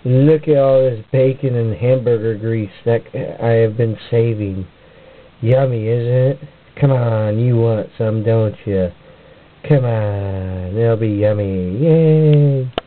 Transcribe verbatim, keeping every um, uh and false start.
Look at all this bacon and hamburger grease that I have been saving. Yummy, isn't it? Come on, you want some, don't you? Come on, it'll be yummy. Yay!